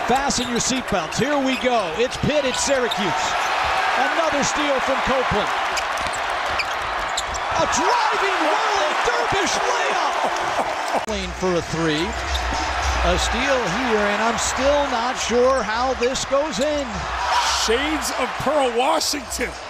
Fasten your seatbelts. Here we go. It's Pitt at Syracuse. Another steal from Copeland. A driving Whirling Dervish layup. Lane for a three. A steal here, and I'm still not sure how this goes in. Shades of Pearl Washington.